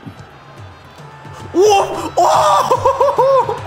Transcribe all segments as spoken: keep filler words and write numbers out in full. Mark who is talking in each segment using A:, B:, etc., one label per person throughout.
A: Oh! Oh!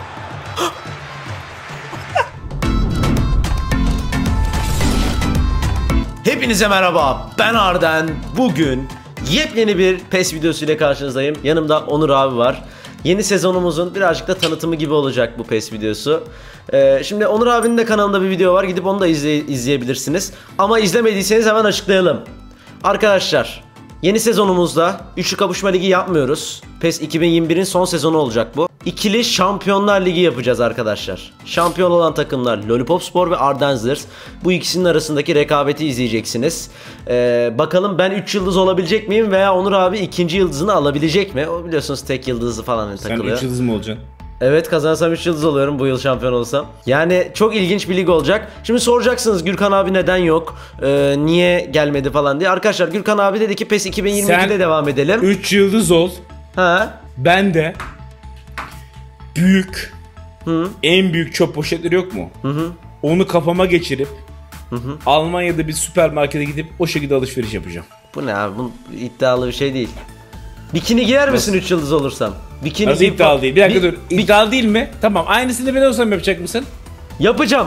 A: Hepinize merhaba, ben Arden. Bugün yepyeni bir PES videosu ile karşınızdayım. Yanımda Onur abi var. Yeni sezonumuzun birazcık da tanıtımı gibi olacak bu PES videosu. Ee, şimdi Onur abinin de kanalında bir video var. Gidip onu da izley izleyebilirsiniz. Ama izlemediyseniz hemen açıklayalım. Arkadaşlar, yeni sezonumuzda Üçlü Kapışma Ligi yapmıyoruz. PES iki bin yirmi bir'in son sezonu olacak bu. İkili Şampiyonlar Ligi yapacağız arkadaşlar. Şampiyon olan takımlar Lollipopspor ve Ardenzers. Bu ikisinin arasındaki rekabeti izleyeceksiniz. Ee, bakalım ben üç yıldız olabilecek miyim veya Onur abi ikinci yıldızını alabilecek mi? O biliyorsunuz tek yıldızı falan takılıyor.
B: Sen üç yıldız mı olacaksın?
A: Evet, kazansam üç yıldız oluyorum bu yıl şampiyon olsam. Yani çok ilginç bir lig olacak. Şimdi soracaksınız Gürkan abi neden yok? Ee, niye gelmedi falan diye. Arkadaşlar Gürkan abi dedi ki PES iki bin yirmi iki'de devam edelim.
B: üç yıldız ol.
A: Ha?
B: Ben de büyük, hı, en büyük çöp poşetleri yok mu? Hı hı. Onu kafama geçirip hı hı. Almanya'da bir süpermarkete gidip o şekilde alışveriş yapacağım.
A: Bu ne abi? Bu iddialı bir şey değil. Bikini giyer misin üç yıldız olursam? Bikini
B: Nasıl iddialı değil? Bir dakika
A: bir,
B: dur. İddialı değil mi? Tamam. Aynısını ben olsam yapacak mısın?
A: Yapacağım.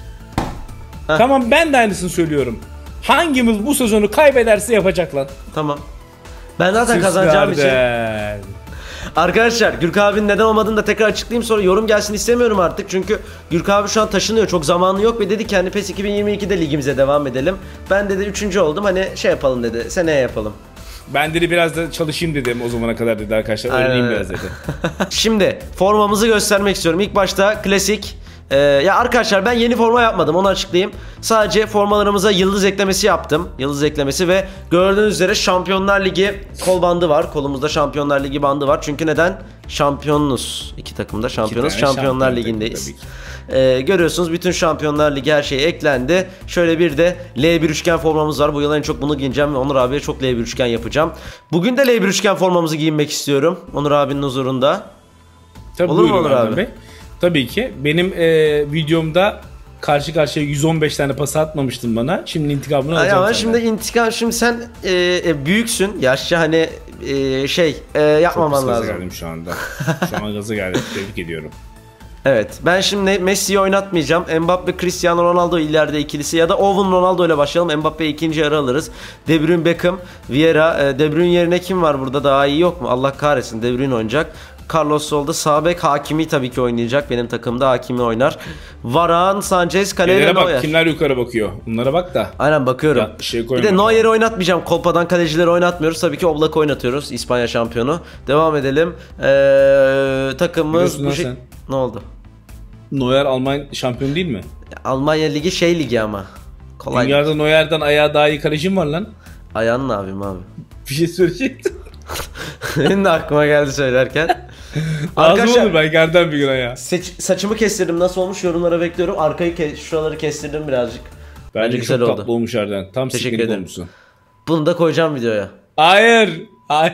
B: Heh. Tamam, ben de aynısını söylüyorum. Hangimiz bu sezonu kaybederse yapacak lan.
A: Tamam. Ben zaten Süs kazanacağım verden. için. Arkadaşlar Gürkan abinin neden olmadığını da tekrar açıklayayım, sonra yorum gelsin istemiyorum artık. Çünkü Gürkan abi şu an taşınıyor, çok zamanı yok ve dedi ki hani PES iki bin yirmi iki'de ligimize devam edelim. Ben dedi üçüncü oldum, hani şey yapalım dedi, seneye yapalım.
B: Ben dedi biraz da çalışayım dedim o zamana kadar dedi arkadaşlar. Öğreneyim biraz dedi.
A: Şimdi formamızı göstermek istiyorum. İlk başta klasik. Ee, ya arkadaşlar ben yeni forma yapmadım, onu açıklayayım. Sadece formalarımıza yıldız eklemesi yaptım. Yıldız eklemesi ve gördüğünüz üzere Şampiyonlar Ligi kol bandı var. Kolumuzda Şampiyonlar Ligi bandı var. Çünkü neden? Şampiyonuz. İki takımda şampiyonuz. Şampiyonlar şampiyon Ligi'ndeyiz. Ee, görüyorsunuz bütün Şampiyonlar Ligi her şey eklendi. Şöyle bir de L bir üçgen formamız var. Bu yıl en çok bunu giyeceğim ve Onur abiye çok L bir üçgen yapacağım. Bugün de L bir üçgen formamızı giyinmek istiyorum Onur abinin huzurunda.
B: Tabii, olur mu Onur abi? Bey. Tabii ki. Benim e, videomda karşı karşıya yüz on beş tane pas atmamıştın bana. Şimdi intikamını alacağım.
A: Ama şimdi intikam, şimdi sen e, büyüksün. Yaşça hani e, şey e, yapmaman
B: çok
A: lazım.
B: Çok geldim şu anda. Şu an gaza geldim. Tebrik ediyorum.
A: Evet, ben şimdi Messi'yi oynatmayacağım. Mbappe, Cristiano Ronaldo ileride ikilisi ya da Owen Ronaldo ile başlayalım. Mbappe'yi ikinci yarı alırız. De Bruyne, Beckham, Vieira. De Bruyne yerine kim var burada? Daha iyi yok mu? Allah kahretsin, De Bruyne oynayacak. Carlos solda, sağ bek Hakimi tabii ki oynayacak. Benim takımda Hakimi oynar. Varane, Sanchez, kaleye
B: bak,
A: Neuer.
B: kimler yukarı bakıyor? Bunlara bak da.
A: Aynen bakıyorum. Ya,
B: şey
A: bir de Neuer'i oynatmayacağım. Kolpadan kalecileri oynatmıyoruz. Tabii ki Oblak oynatıyoruz. İspanya şampiyonu. Devam edelim. Ee, takımımız bu şey... Sen. Ne oldu?
B: Neuer Almanya şampiyonu değil mi?
A: Almanya ligi şey ligi ama.
B: Kolay. Dünyada Neuer'den ayağı daha iyi kalecim var lan.
A: Ayağın ne yapayım abi?
B: Bir şey söyleyecektim.
A: Benim de aklıma geldi söylerken.
B: Arkadaşlar olur ben gerden bir gün ayağı.
A: Saçımı kestirdim, nasıl olmuş yorumlara bekliyorum. Arkayı ke şuraları kestirdim birazcık.
B: Bence, Bence güzel çok oldu. Tatlı olmuş Erden. Tam
A: teşekkür ederim. Olmuşsun. Bunu da koyacağım videoya.
B: Hayır. Hayır.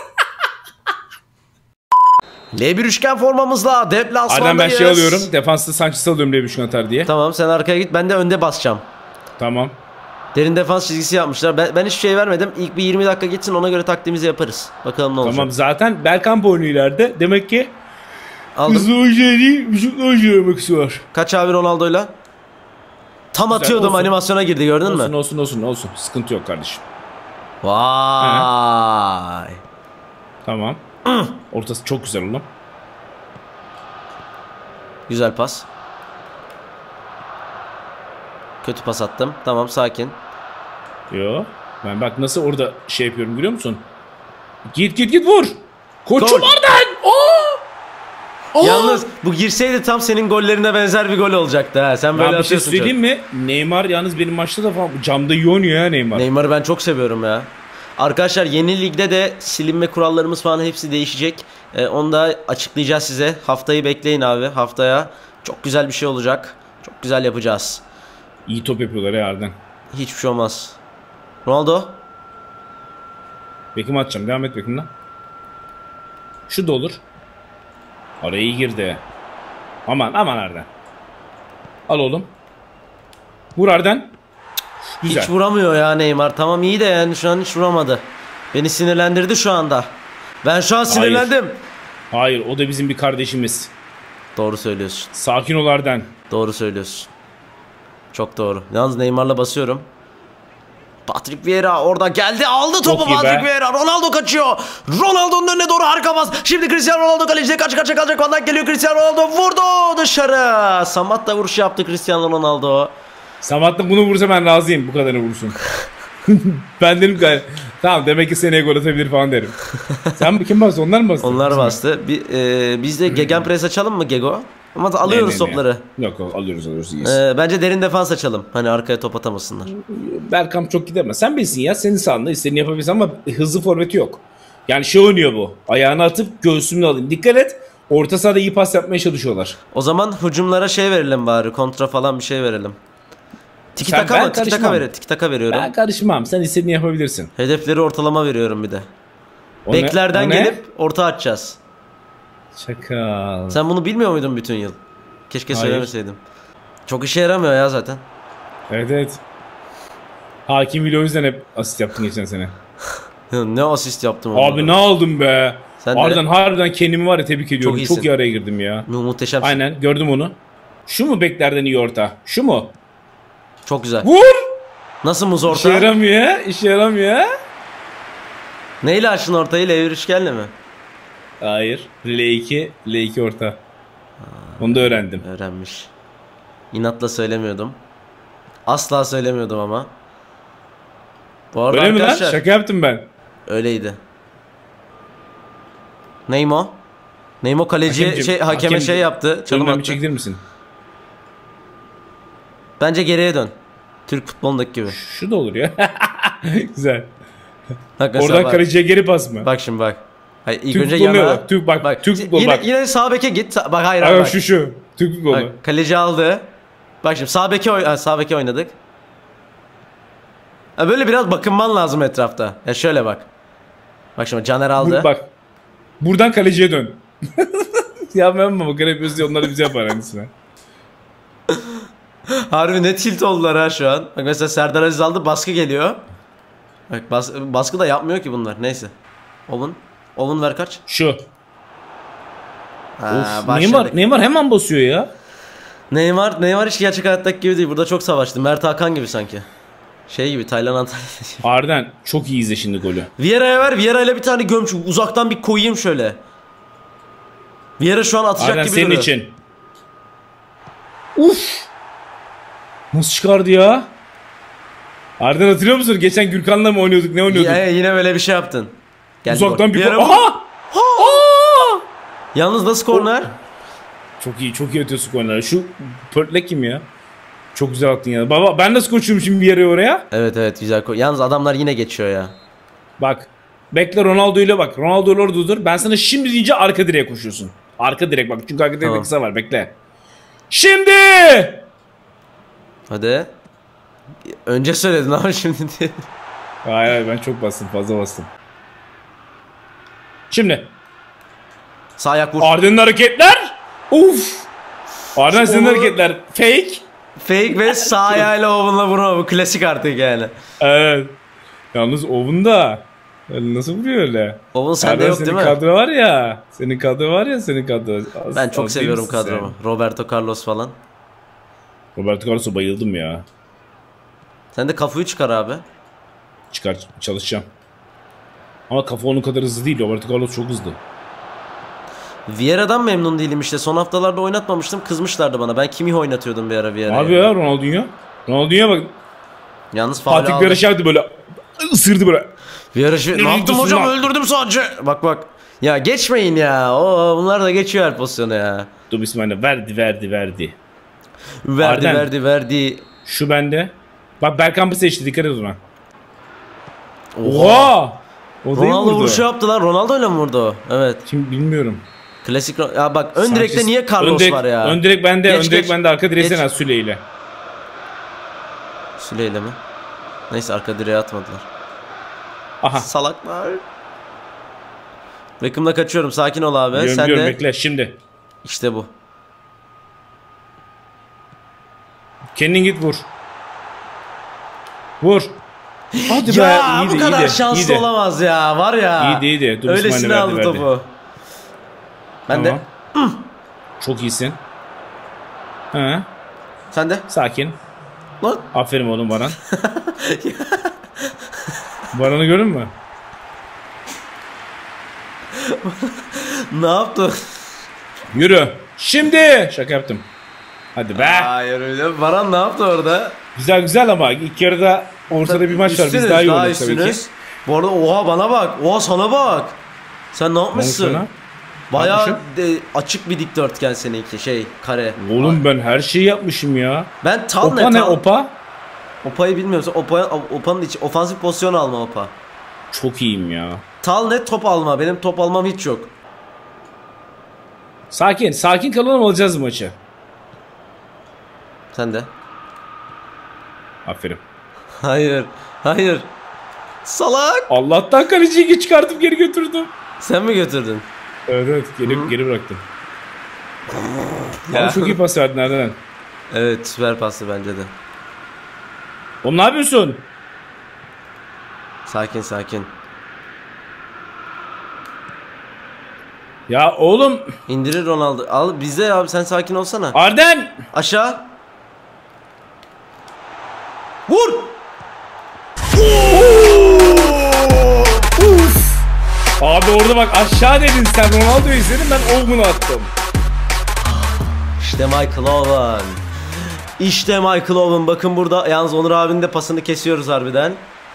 A: L bir üçgen formamızla deplasmandayız.
B: Adem ben şey alıyorum. Defansta Sanchez'i alıyorum L bir üçgen atar diye.
A: Tamam, sen arkaya git, ben de önde basacağım.
B: Tamam.
A: Derin defans çizgisi yapmışlar. Ben, ben hiçbir şey vermedim. İlk bir yirmi dakika geçsin, ona göre taktiğimizi yaparız. Bakalım ne olacak.
B: Tamam, zaten Bergkamp oynuyor ileride. Demek ki
A: aldım.
B: Hızlı oyuncu değil, vücutlu oyuncu demek istiyor.
A: Kaç abi Ronaldo'yla? Tam güzel, atıyordum, olsun. Animasyona girdi, gördün
B: olsun,
A: mü?
B: Olsun olsun olsun. Sıkıntı yok kardeşim.
A: Vay.
B: He. Tamam. Ortası çok güzel oğlum.
A: Güzel pas. Kötü pas attım. Tamam, sakin.
B: Yo. Ben bak nasıl orada şey yapıyorum, görüyor musun? Git git git vur. Koçum Arden. Oo!
A: Yalnız bu girseydi tam senin gollerine benzer bir gol olacaktı ha. Sen böyle
B: atıyorsun. Bir şey söyleyeyim mi? Neymar yalnız benim maçta da falan camda iyi oynuyor ya Neymar.
A: Neymar'ı ben çok seviyorum ya. Arkadaşlar yeni ligde de silinme kurallarımız falan hepsi değişecek. Ee, onu da açıklayacağız size. Haftayı bekleyin abi. Haftaya çok güzel bir şey olacak. Çok güzel yapacağız.
B: İyi top yapıyorlar ya Arden.
A: Hiçbir şey olmaz. Ronaldo.
B: Beckham atacağım. Devam et Beckham'dan. Şu da olur. Araya iyi girdi. Aman aman Arden. Al oğlum. Vur Arden.
A: Güzel. Hiç vuramıyor ya Neymar. Tamam iyi de yani şu an hiç vuramadı. Beni sinirlendirdi şu anda. Ben şu an sinirlendim.
B: Hayır. Hayır o da bizim bir kardeşimiz.
A: Doğru söylüyorsun.
B: Sakin ol Arden.
A: Doğru söylüyorsun. Çok doğru. Yalnız Neymar'la basıyorum. Patrick Vieira orada geldi, aldı topu Patrick Vieira. Ronaldo kaçıyor. Ronaldo'nun önüne doğru harika bas. Şimdi Cristiano Ronaldo kalecide kaç kaç kalacak. Ondan geliyor Cristiano Ronaldo, vurdu dışarı. Samat da vuruş yaptı Cristiano Ronaldo.
B: Samat da bunu vursa ben razıyım, bu kadarını vursun. Ben dedim ki tamam demek ki seneye gol atabilir falan derim. Sen kim bastı? Onlar mı bastı?
A: Onlar bastı. Bir, e, biz de gegenpress açalım mı Gego? Ama alıyoruz ne, ne, topları.
B: Ne? Yok alıyoruz alıyoruz.
A: Ee, bence derin defans açalım. Hani arkaya top atamasınlar.
B: Bergkamp çok gidemez. Sen bilsin ya, senin sahanda istediğini yapabilirsin ama hızlı forveti yok. Yani şey oynuyor bu. Ayağını atıp göğsümle alayım. Dikkat et. Orta sahada iyi pas yapmaya çalışıyorlar.
A: O zaman hücumlara şey verelim bari. Kontra falan bir şey verelim. Tiki taka mı? Tiki taka, ver, tiki taka veriyorum.
B: Ben karışmam. Sen istediğini yapabilirsin.
A: Hedefleri ortalama veriyorum bir de. O Beklerden ne? gelip orta atacağız.
B: Çakal.
A: Sen bunu bilmiyor muydun bütün yıl? Keşke Hayır. söylemeseydim. Çok işe yaramıyor ya zaten.
B: Evet evet. Hakim bile o yüzden hep asist yaptın geçen sene.
A: Ne asist yaptım?
B: Abi onları. Ne aldım be. Sen Ardından harbiden kendimi var ya tebrik ediyorum. Çok, Çok iyi araya girdim ya.
A: Muhteşemsin.
B: Aynen gördüm onu. Şu mu beklerden iyi orta? Şu mu?
A: Çok güzel.
B: Vur!
A: Nasıl muz orta?
B: İşe yaramıyor. İşe yaramıyor.
A: Neyle açtın ortayı? L bir üçgenle mi?
B: Hayır. L iki. L iki orta. Ha. Onu da öğrendim.
A: Öğrenmiş. İnatla söylemiyordum. Asla söylemiyordum ama.
B: Bu arada öyle arkadaşlar, mi lan? Şaka yaptım ben.
A: Öyleydi. Neymo? Neymo kaleci Hakemcim, şey hakeme Hakemcim, şey yaptı. Çalım attı.
B: Bir çekilir misin?
A: Bence geriye dön. Türk futbolundaki gibi.
B: Şu da olur ya. Güzel. Bak oradan bak. Kaleciye geri pas mı?
A: Bak şimdi bak. Hayır, ilk Türk önce yana.
B: Türk bak. bak. Türk futbolu
A: yine,
B: bak.
A: Yine sağ beke git. Bak hayır
B: hayır bak. Şu şu. Türk futbolu. Bak,
A: kaleci aldı. Bak şimdi sağ beke oy sağ beke oynadık. Ha, böyle biraz bakınman lazım etrafta. Ya şöyle bak. Bak şimdi Caner aldı.
B: Bur, bak. Buradan kaleciye dön. Ya ben mi bakar yapıyoruz diye onları bize yapar aynısına.
A: Harbi ne tilt oldular ha şu an. Bak mesela Serdar Aziz aldı, baskı geliyor. Bak bas, baskı da yapmıyor ki bunlar. Neyse. Oven. Oven ver kaç?
B: Şu.
A: Ha,
B: of, Neymar, Neymar hemen basıyor ya.
A: Neymar, Neymar hiç gerçek hayattaki gibi değil. Burada çok savaştı. Mert Hakan gibi sanki. Şey gibi, Taylan Antalya.
B: Arden çok iyi izle şimdi golü.
A: Vieira'ya ver. Vieira ile bir tane gömç. Uzaktan bir koyayım şöyle. Vieira şu an atacak
B: Arden,
A: gibi
B: senin
A: duruyor.
B: için. Uf. Nasıl çıkardı ya? Arden hatırlıyor musun? Geçen Gürkan'la mı oynuyorduk? Ne oynuyorduk?
A: Ya, yine böyle bir şey yaptın.
B: Geldi uzaktan gol. Bir
A: Vieira.
B: Aha! Aa!
A: Yalnız nasıl korner?
B: Çok iyi, çok iyi ötüyorsun korner. Şu Pörtlek kim ya? Çok güzel attın ya. Baba ben nasıl koşuyorum şimdi bir yere oraya?
A: Evet evet güzel. Yalnız adamlar yine geçiyor ya.
B: Bak. Bekle Ronaldo ile bak. Ronaldo orada dur. Ben sana şimdi deyince arka direğe koşuyorsun. Arka direk bak. Çünkü arka direğe tamam. Kısa var. Bekle. Şimdi!
A: Hadi. Önce söyledin ama şimdi diye.
B: Hayır hayır ben çok bastım. Fazla bastım. Şimdi.
A: Sağ ayak vur.
B: Arden'in hareketler. Uf. Arden senin hareketler. Fake.
A: Fake ve sağ ayağıyla Owen'la vurma. Bu klasik artık yani.
B: Evet. Yalnız Owen da nasıl vuruyor öyle?
A: Owen sende yok değil mi?
B: Senin kadro var ya. Senin kadro var ya senin kadro. Az,
A: ben çok seviyorum kadromu. Sen. Roberto Carlos falan.
B: Roberto Carlos'a bayıldım ya.
A: Sen de Cafu'yu çıkar abi.
B: Çıkar çalışacağım. Ama Cafu onun kadar hızlı değil. Roberto Carlos çok hızlı.
A: Vieira'dan memnun değilim işte. Son haftalarda oynatmamıştım. Kızmışlardı bana. Ben kimi oynatıyordum bir ara Vieira'ya.
B: Abi ya Ronaldinho. Ronaldinho'ya bak.
A: Yalnız faul aldı.
B: Fatih Vieira şey yaptı böyle. Isırdı böyle.
A: Vieira şey. Ne yaptım hocam lan? Öldürdüm sadece. Bak bak. Ya geçmeyin ya. Oo, bunlar da geçiyor her pozisyonu ya.
B: Dur bismillah. Verdi verdi verdi.
A: Verdi Arden. verdi verdi.
B: Şu bende. Bak Bergkamp'ı seçti. Dikkat et ona. Oha. O
A: Ronaldo vuruşu yaptı lan. Ronaldo ile mi vurdu? Evet.
B: Kim bilmiyorum.
A: Klasik ya bak ön direkte niye Carlos
B: direk,
A: var ya?
B: Ön direk bende, geç, ön direk bende arka direğe sen Süle ile.
A: Süle ile mi? Neyse arka direğe atmadılar.
B: Aha.
A: Salaklar. Beckham'la kaçıyorum. Sakin ol abi.
B: Diyorum,
A: sen
B: diyorum,
A: de.
B: Bekle şimdi.
A: İşte bu.
B: Kendin git vur. Vur. Hadi
A: Ya
B: be, iyiydi,
A: bu kadar
B: iyiydi,
A: şanslı
B: iyiydi.
A: olamaz ya. Var ya.
B: İyiydi, iyiydi. Dur,
A: Öylesine
B: İsmail'e
A: aldı
B: verdi,
A: topu. Ben
B: Tamam.
A: de.
B: Çok iyisin. Ha,
A: Sen de.
B: sakin.
A: Lan.
B: Aferin oğlum Baran. Baran'ı görün mü?
A: Ne yaptı?
B: Yürü. Şimdi. Şaka yaptım. Hadi be.
A: Hayır öyle. Baran ne yaptı orada?
B: Güzel güzel ama ilk yarıda ortada bir maç var. Biz
A: Üstünüz,
B: daha iyi
A: daha
B: olduk tabii ki.
A: üstünüz. Bu arada oha bana bak. Oha sana bak. Sen ne yapmışsın?
B: sana?
A: Bayağı
B: yapmışım?
A: de, açık bir dikdörtgen seninki şey kare.
B: Oğlum ben her şeyi yapmışım ya.
A: Ben tal
B: Opa
A: ne
B: ne
A: tal?
B: opa?
A: Opa'yı bilmiyorum. Opa, Opa'nın içi ofansif pozisyon alma Opa.
B: Çok iyiyim ya.
A: Tal ne top alma. Benim top almam hiç yok.
B: Sakin. Sakin kalalım, alacağız maçı.
A: Sen de.
B: Aferin.
A: Hayır. Hayır. Salak.
B: Allah'tan kaleciyi çıkartıp geri götürdüm.
A: Sen mi götürdün?
B: Evet evet geri, geri bıraktım.
A: Ya.
B: Ama çok iyi pas verdin nereden?
A: Evet süper pastı bence de.
B: Oğlum ne yapıyorsun?
A: Sakin sakin.
B: Ya oğlum.
A: İndirir Ronaldo. Al bizde abi sen sakin olsana.
B: Arden.
A: Aşağı. Vur.
B: Abi orada bak aşağı dedin sen, Ronaldo'yu izledin, ben Owen'u attım.
A: İşte Michael Owen. İşte Michael Owen. Bakın burada yalnız Onur abinin de pasını kesiyoruz harbiden.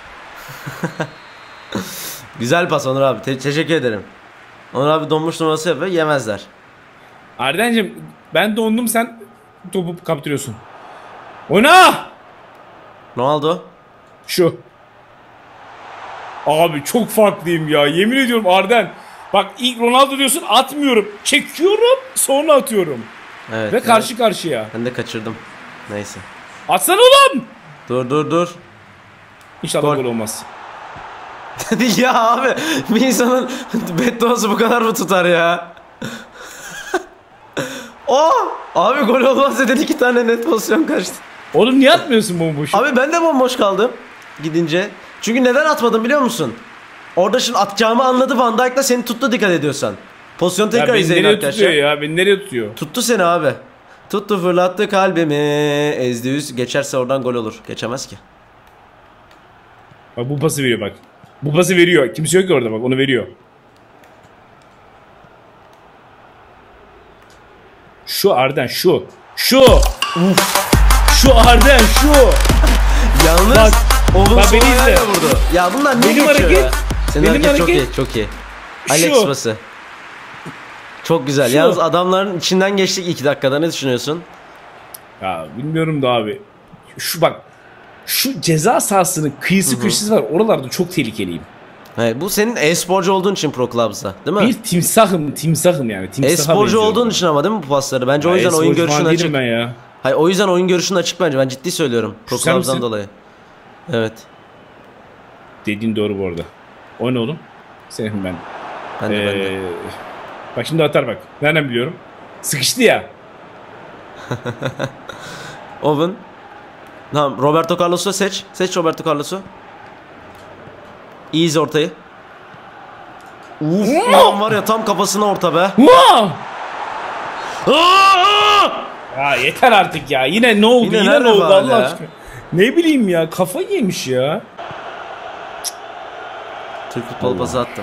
A: Güzel pas Onur abi. Te- teşekkür ederim. Onur abi donmuş numarası yapıyor. Yemezler.
B: Arden'cim ben dondum, sen topu kaptırıyorsun. Oyna!
A: Ronaldo.
B: Şu. Abi çok farklıyım ya, yemin ediyorum Arden. Bak ilk Ronaldo diyorsun, atmıyorum. Çekiyorum sonra atıyorum.
A: Evet.
B: Ve karşı karşıya.
A: Ben de kaçırdım. Neyse.
B: Atsana oğlum!
A: Dur dur dur.
B: İnşallah
A: Gol.
B: gol olmaz.
A: Ya abi bir insanın bedduası bu kadar mı tutar ya? Oh! Abi gol olmaz dedin, iki tane net pozisyon kaçtı.
B: Oğlum niye atmıyorsun bomboş?
A: Abi ben de bomboş kaldım gidince. Çünkü neden atmadım biliyor musun? Orada şimdi atacağımı anladı Van Dijk'la, seni tuttu dikkat ediyorsan. Pozisyonu tekrar
B: ya beni
A: izleyin
B: nereye
A: arkadaşlar.
B: tutuyor ya? Beni nereye tutuyor?
A: Tuttu seni abi. Tuttu fırlattı kalbimi. Ezdi yüz. Geçerse oradan gol olur. Geçemez ki.
B: Bak bu pası veriyor bak. Bu pası veriyor. Kimse yok ki orada, bak onu veriyor. Şu Arden şu. Şu. Uf. Şu Arden şu.
A: Yalnız
B: Bak,
A: Oğlum
B: bak beni izle.
A: vurdu. Ya bunlar ne
B: Benim
A: geçiyor
B: hareket-
A: ya? Senin
B: benim
A: hareket, çok iyi,
B: hareket-
A: çok iyi.
B: Şu.
A: Alex pası. Çok güzel.
B: Şu.
A: Yalnız adamların içinden geçtik iki dakikada. Ne düşünüyorsun?
B: Ya bilmiyorum da abi. Şu bak. Şu ceza sahasının kıyısı köşesi var. Oralarda çok tehlikeliyim.
A: He, bu senin e-sporcu olduğun için Pro Clubs'da, değil mi?
B: Bir timsahım, timsahım yani. Timsaha
A: E-sporcu
B: benziyorum
A: olduğun
B: ben.
A: için ama değil mi bu pasları? Bence
B: Ya
A: o yüzden oyun
B: e-sporcu
A: görüşün
B: falan
A: açık.
B: değilim ben ya.
A: Hayır, o yüzden oyun görüşün açık bence. Ben ciddi söylüyorum. Pro
B: Sen
A: Clubs'dan
B: misin?
A: dolayı. Evet.
B: Dediğin doğru bu arada. O ne oğlum? Senin ben.
A: Ben de, ben de.
B: Ee, bak şimdi atar bak. Nereden biliyorum? Sıkıştı ya.
A: Owen. Tamam, Roberto Carlos'u seç. Seç Roberto Carlos'u. İyi izle ortayı. Uf, lan var ya tam kafasına orta be.
B: Wow! Ya yeter artık ya. Yine ne oldu?
A: Yine
B: Yine,
A: nerede
B: ne oldu
A: faul
B: Allah
A: ya?
B: aşkına? Ne bileyim ya. Kafa yemiş ya.
A: Türk futbol pası attım.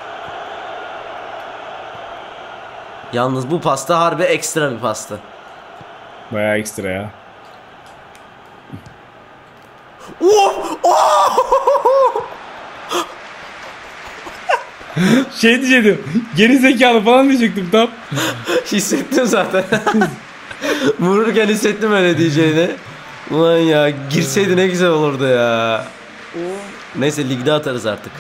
A: Yalnız bu pasta harbi ekstra bir pastı.
B: Bayağı ekstra ya.
A: Oh! Oh!
B: Şey diyecektim. Geri zekalı falan diyecektim tam.
A: Hissettim zaten. Vururken hissettim öyle diyeceğini. Ulan ya girseydi ne güzel olurdu ya. Neyse ligde atarız artık.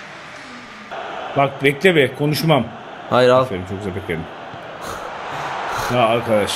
B: Bak bekle be, konuşmam.
A: Hayır al.
B: Aferin, çok güzel bekledim. Ya arkadaş.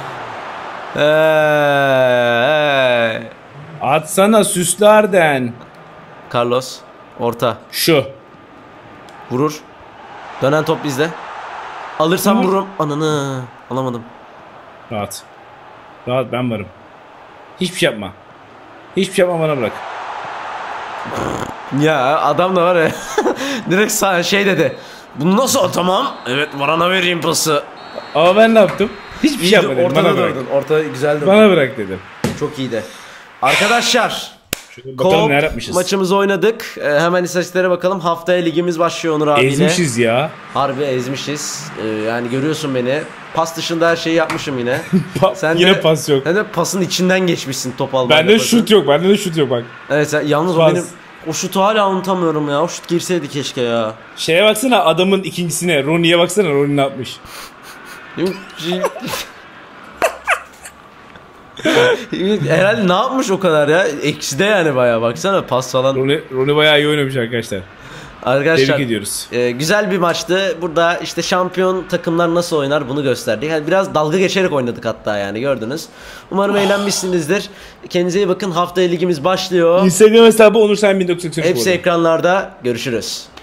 A: Hey.
B: Atsana süslerden.
A: Carlos orta
B: Şu.
A: vurur. Dönen top bizde. Alırsam
B: Vur.
A: vururum. Ananı alamadım.
B: Rahat. Rahat, ben varım. Hiçbir şey yapma. Hiçbir şey yapma, bana bırak.
A: Ya adam da var ya. Direkt sağ şey dedi. Bunu nasıl atamam? Evet, Varana vereyim pası.
B: Ama ben ne yaptım? Hiçbir şey yapmadım.
A: Ortada
B: Bana bırak.
A: durdun. Ortada güzeldi.
B: Bana bırak dedim.
A: Çok iyiydi. Arkadaşlar.
B: Bakalım
A: Kop
B: neler yapmışız.
A: maçımızı oynadık. Ee, hemen istatistiklere bakalım. Haftaya ligimiz başlıyor Onur abiyle.
B: Ezmişiz ya.
A: Harbi ezmişiz. Ee, yani görüyorsun beni. Pas dışında her şeyi yapmışım yine.
B: Pa-
A: Sen
B: yine
A: de,
B: pas yok.
A: Sen de pasın içinden geçmişsin top almayla.
B: Bende
A: pasın.
B: şut yok. Bende de şut yok bak.
A: Evet sen, yalnız
B: Pas.
A: o benim o şutu hala unutamıyorum ya. O şut girseydi keşke ya.
B: Şeye baksana adamın ikincisine. Rooney'e baksana. Rooney ne yapmış?
A: Herhalde ne yapmış o kadar ya? Ekside yani bayağı, baksana pas falan.
B: Rooney, Rooney bayağı iyi oynamış arkadaşlar.
A: Arkadaşlar
B: Tebrik ediyoruz.
A: E, güzel bir maçtı. Burada işte şampiyon takımlar nasıl oynar bunu gösterdik. Yani biraz dalga geçerek oynadık hatta, yani gördünüz. Umarım eğlenmişsinizdir. Kendinize iyi bakın. Haftaya ligimiz başlıyor.
B: Instagram hesabı Onur Sen bin dokuz yüz seksen üç.
A: Hepsi ekranlarda. Görüşürüz.